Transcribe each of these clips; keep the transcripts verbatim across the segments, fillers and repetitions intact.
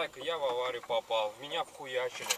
зайка, я в аварию попал, в меня вхуячили.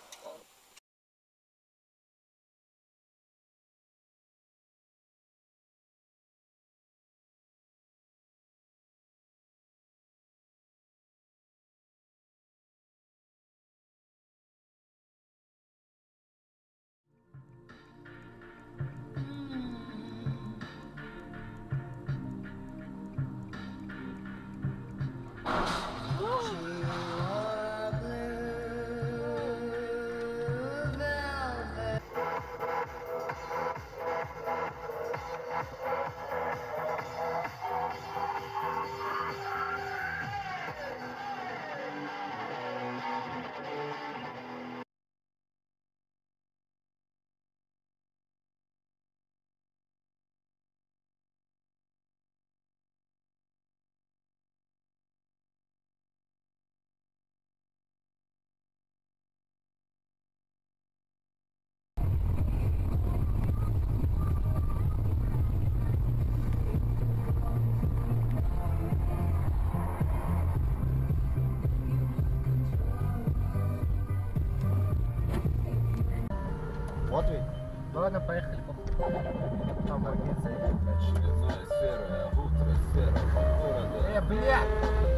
Вот ведь. Ну ладно, поехали. Там больница. Очередное серое утро серого города. Э, блядь!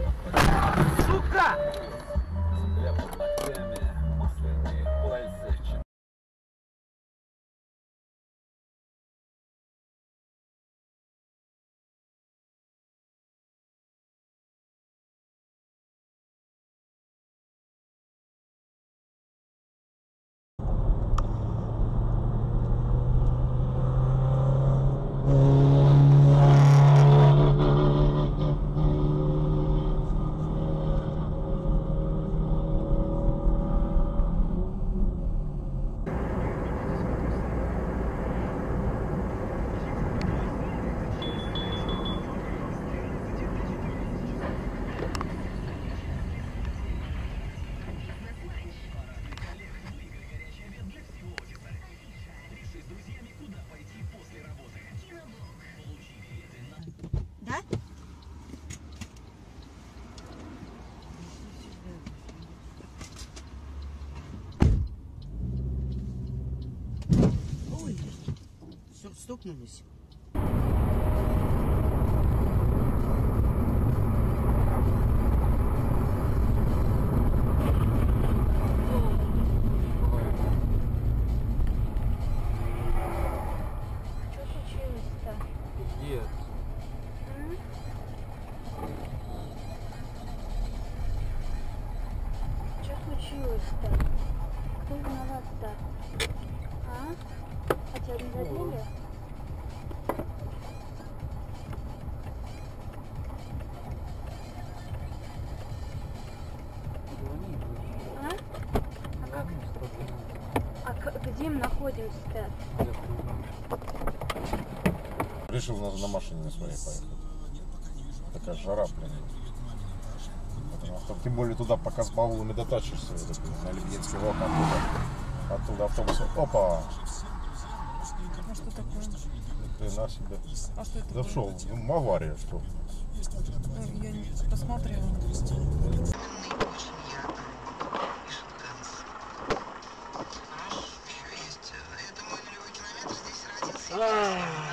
Сука! Земля под ногтями, масляные пальцы. Да? Ой, все, стукнулись. Что случилось-то? Нет. Что случилось-то? Кто виноват-то? А? А тебя не задели? А? А как? А к- где мы находимся-то? Решил на, на машине на своей поехать. Такая жара, блин. Потому что, тем более туда, пока с баулами дотащишься, вот это, на Лебединский вок, оттуда, оттуда автобус. Опа! А что такое? Ты на себе. А что это? Да шел, ну, авария, что? Ну, я не посмотрела. А-а-а.